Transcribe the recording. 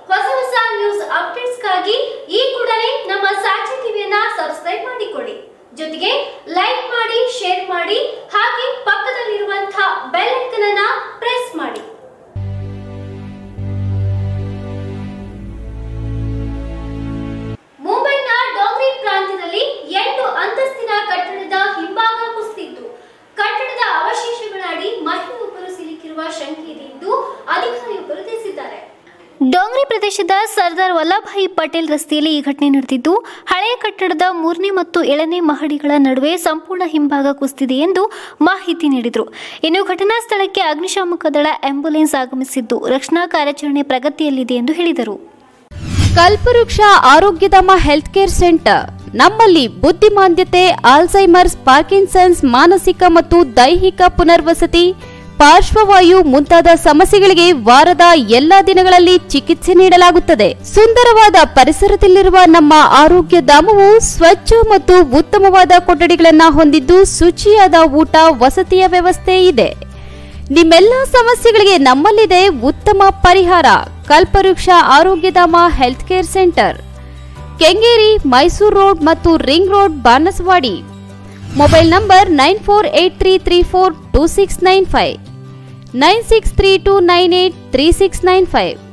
ಹೊಸ ನ್ಯೂಸ್ ಅಪ್ಡೇಟ್ಸ್ಗಾಗಿ ಈ ಕೂಡಲೇ ನಮ್ಮ ಸಾಕ್ಷಿ ಟಿವಿಯನ್ನ ಸಬ್ಸ್ಕ್ರೈಬ್ ಮಾಡಿಕೊಳ್ಳಿ. ಜೊತೆಗೆ ಲೈಕ್ ಮಾಡಿ, ಶೇರ್ ಮಾಡಿ, ಹಾಗೆ ಪಕ್ಕದಲ್ಲಿರುವಂತಹ ಬೆಲ್ ಐಕಾನ್ ಅನ್ನು ಪ್ರೆಸ್ ಮಾಡಿ. ಮುಂಬೈನ ಡೋಂಗ್ರಿ ಪ್ರಾಂತ್ಯದಲ್ಲಿ 8 ಅಂತಸ್ತಿನ ಕಟ್ಟಡದ ಹಿಂಭಾಗ ಕುಸಿದಿದ್ದು, ಕಟ್ಟಡದ ಅವಶೇಷಗಳಡಿ ಮಹಿಳೆಯೊಬ್ಬರು ಸಿಲುಕಿರುವ ಶಂಕೆ ಇದೆ ಎಂದು ಅಧಿಕಾರಿಯೊಬ್ಬರು ತಿಳಿಸಿದ್ದಾರೆ. ಡೋಂಗ್ರಿ ಪ್ರದೇಶದ ಸರ್ದಾರ್ ವಲ್ಲಭಭಾಯಿ ಪಟೇಲ್ ರಸ್ತೆಯಲ್ಲಿ ಈ ಘಟನೆ ನಡೆದಿದ್ದು, ಹಳೆಯ ಕಟ್ಟಡದ 3ನೇ ಮತ್ತು 7ನೇ ಮಹಡಿಗಳ ನಡುವೆ ಸಂಪೂರ್ಣ ಹಿಂಭಾಗ ಕುಸಿದಿದೆ ಎಂದು ಮಾಹಿತಿ ನೀಡಿದರು. ಇನ್ನು ಘಟನಾ ಸ್ಥಳಕ್ಕೆ ಅಗ್ನಿಶಾಮಕ ದಳ ಆಂಬ್ಯುಲೆನ್ಸ್ ಆಗಮಿಸಿದ್ದು, ರಕ್ಷಣಾ ಕಾರ್ಯಾಚರಣೆ ಪ್ರಗತಿಯಲ್ಲಿದೆ ಎಂದು ಹೇಳಿದರು. ಕಲ್ಪವೃಕ್ಷ ಆರೋಗ್ಯಧಾಮ ಹೆಲ್ತ್ ಕೇರ್ ಸೆಂಟರ್ ನಮ್ಮಲ್ಲಿ ಬುದ್ಧಿಮಾಂದ್ಯತೆ, ಆಲ್ಝೈಮರ್ಸ್, ಪಾರ್ಕಿನ್ಸನ್ಸ್, ಮಾನಸಿಕ ಮತ್ತು ದೈಹಿಕ ಪುನರ್ವಸತಿ, ಪಾರ್ಶ್ವವಾಯು ಮುಂತಾದ ಸಮಸ್ಯೆಗಳಿಗೆ ವಾರದ ಎಲ್ಲಾ ದಿನಗಳಲ್ಲಿ ಚಿಕಿತ್ಸೆ ನೀಡಲಾಗುತ್ತದೆ. ಸುಂದರವಾದ ಪರಿಸರದಲ್ಲಿರುವ ನಮ್ಮ ಆರೋಗ್ಯ ಧಾಮವು ಸ್ವಚ್ಛ ಮತ್ತು ಉತ್ತಮವಾದ ಕೊಠಡಿಗಳನ್ನು ಹೊಂದಿದ್ದು, ಶುಚಿಯಾದ ಊಟ, ವಸತಿಯ ವ್ಯವಸ್ಥೆ ಇದೆ. ನಿಮ್ಮೆಲ್ಲ ಸಮಸ್ಯೆಗಳಿಗೆ ನಮ್ಮಲ್ಲಿದೆ ಉತ್ತಮ ಪರಿಹಾರ. Kalpavriksha Arogyadhama health care centre, Kengeri, Mysuru road ಮತ್ತು ring road, Banaswadi. Mobile number 9483342695, 9632983695.